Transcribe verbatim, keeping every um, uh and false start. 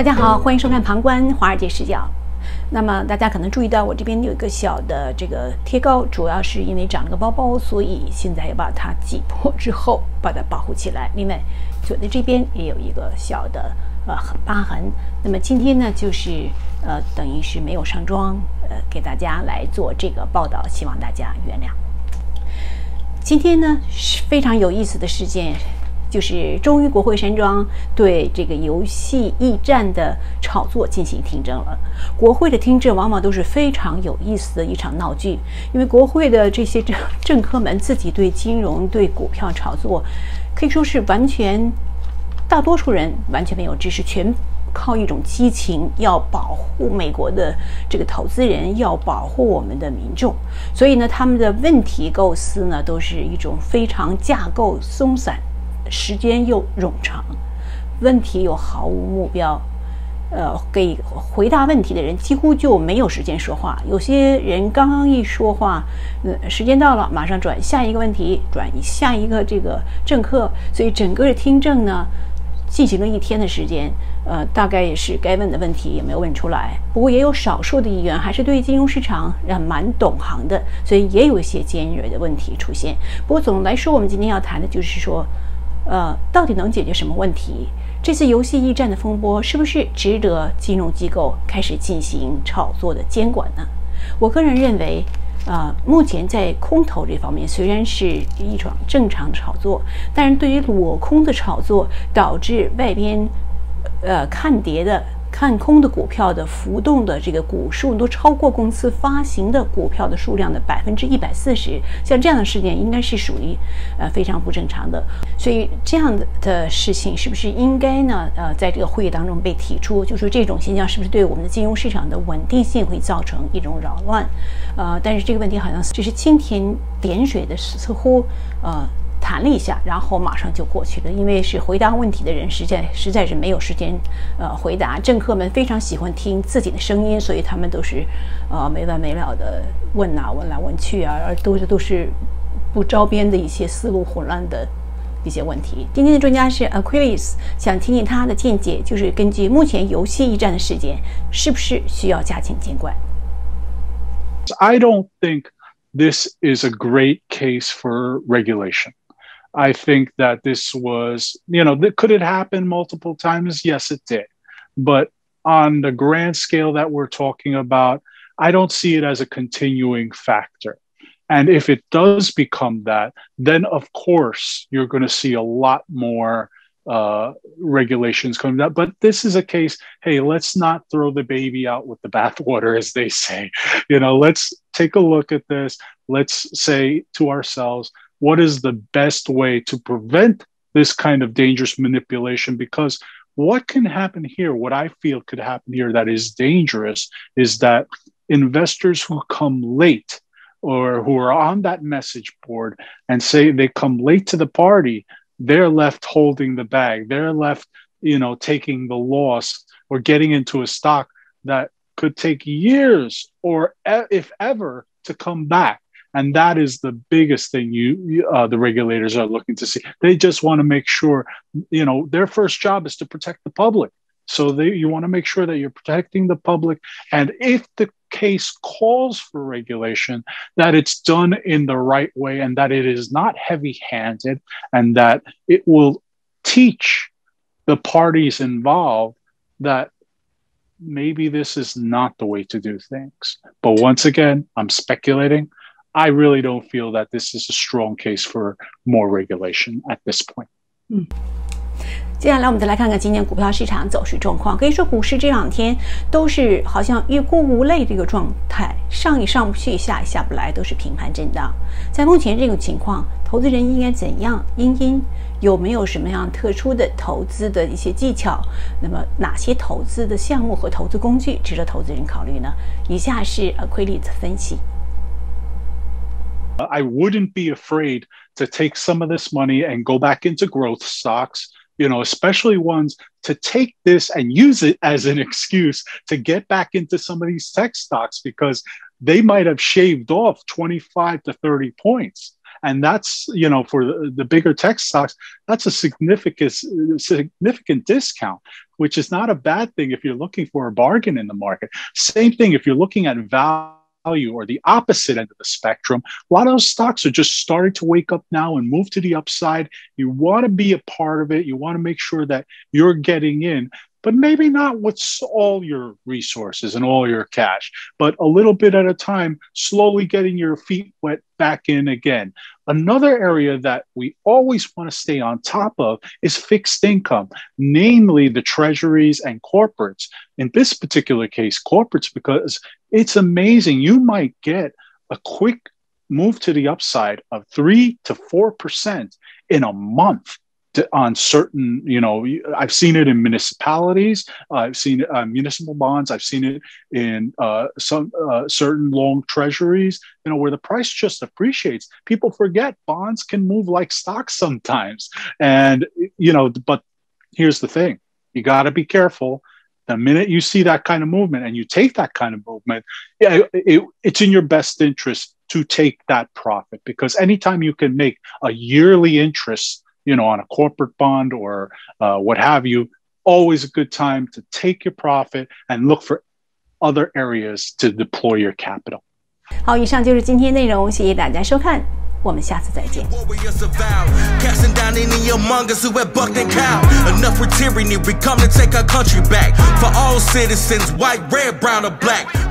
家好，欢迎收看《旁观华尔街视角》。那么大家可能注意到，我这边有一个小的这个贴高，主要是因为长了个包包，所以现在要把它挤破之后把它保护起来。另外，左的这边也有一个小的呃疤痕。那么今天呢，就是呃等于是没有上妆，呃给大家来做这个报道，希望大家原谅。今天呢是非常有意思的事件。就是终于国会山庄对这个游戏驿站的炒作进行听证了。国会的听证往往都是非常有意思的一场闹剧，因为国会的这些政政客们自己对金融、对股票炒作，可以说是完全，大多数人完全没有知识，全靠一种激情，要保护美国的这个投资人，要保护我们的民众。所以呢，他们的问题构思呢，都是一种非常架构松散。时间又冗长，问题又毫无目标，呃，给回答问题的人几乎就没有时间说话。有些人刚刚一说话，呃，时间到了，马上转下一个问题，转下一个这个政客，所以整个的听证呢，进行了一天的时间，呃，大概也是该问的问题也没有问出来。不过也有少数的议员还是对金融市场呃蛮懂行的，所以也有一些尖锐的问题出现。不过总的来说，我们今天要谈的就是说。呃，到底能解决什么问题？这次游戏驿站的风波是不是值得金融机构开始进行炒作的监管呢？我个人认为，呃，目前在空头这方面虽然是一场正常的炒作，但是对于裸空的炒作，导致外边呃看跌的。看空的股票的浮动的这个股数都超过公司发行的股票的数量的百分之一百四十，像这样的事件应该是属于呃非常不正常的。所以这样的事情是不是应该呢？呃，在这个会议当中被提出，就说这种现象是不是对我们的金融市场的稳定性会造成一种扰乱？呃，但是这个问题好像只是蜻蜓点水的，似乎呃。谈了一下，然后马上就过去了，因为是回答问题的人实在实在是没有时间，呃，回答。政客们非常喜欢听自己的声音，所以他们都是，呃，没完没了的问啊，问来问去啊，而都是都是不着边的一些思路混乱的一些问题。今天的专家是 Aquiles， 想听听他的见解，就是根据目前游戏驿站的事件，是不是需要加强监管 ？I don't think this is a great case for regulation. I think that this was, you know, could it happen multiple times? Yes, it did. But on the grand scale that we're talking about, I don't see it as a continuing factor. And if it does become that, then of course you're going to see a lot more uh, regulations coming out. But this is a case, hey, let's not throw the baby out with the bathwater, as they say. You know, let's take a look at this. Let's say to ourselves, what is the best way to prevent this kind of dangerous manipulation? Because what can happen here, what I feel could happen here that is dangerous, is that investors who come late or who are on that message board and say they come late to the party, they're left holding the bag. They're left, you know, taking the loss or getting into a stock that could take years or if ever to come back. And that is the biggest thing you, uh, the regulators are looking to see. They just want to make sure, you know, their first job is to protect the public. So they, you want to make sure that you're protecting the public. And if the case calls for regulation, that it's done in the right way and that it is not heavy-handed and that it will teach the parties involved that maybe this is not the way to do things. But once again, I'm speculating. I really don't feel that this is a strong case for more regulation at this point. 嗯，接下来我们再来看看今天股票市场走势状况。可以说，股市这两天都是好像欲哭无泪这个状态，上也上不去，下也下不来，都是平盘震荡。在目前这种情况，投资人应该怎样因应？有没有什么样特殊的投资的一些技巧？那么哪些投资的项目和投资工具值得投资人考虑呢？以下是Aquiles的分析。 I wouldn't be afraid to take some of this money and go back into growth stocks, you know, especially ones to take this and use it as an excuse to get back into some of these tech stocks because they might have shaved off twenty-five to thirty points. And that's, you know, for the, the bigger tech stocks, that's a significant, significant discount, which is not a bad thing if you're looking for a bargain in the market. Same thing if you're looking at value or the opposite end of the spectrum. A lot of those stocks are just starting to wake up now and move to the upside. You want to be a part of it. You want to make sure that you're getting in, but maybe not with all your resources and all your cash, but a little bit at a time, slowly getting your feet wet back in again. Another area that we always want to stay on top of is fixed income, namely the treasuries and corporates. In this particular case, corporates, because it's amazing. You might get a quick move to the upside of three to four percent in a month. On certain, you know, I've seen it in municipalities. Uh, I've seen uh, municipal bonds. I've seen it in uh, some uh, certain long treasuries, you know, where the price just appreciates. People forget bonds can move like stocks sometimes. And, you know, but here's the thing. You got to be careful. The minute you see that kind of movement and you take that kind of movement, yeah, it, it, it's in your best interest to take that profit, because anytime you can make a yearly interest, you know, on a corporate bond or uh, what have you, always a good time to take your profit and look for other areas to deploy your capital. 好，以上就是今天内容，谢谢大家收看，我们下次再见。 Casting down any among us who have bucked and cowed. Enough with tyranny, we come to take our country back. For all citizens, white, red, brown, or black.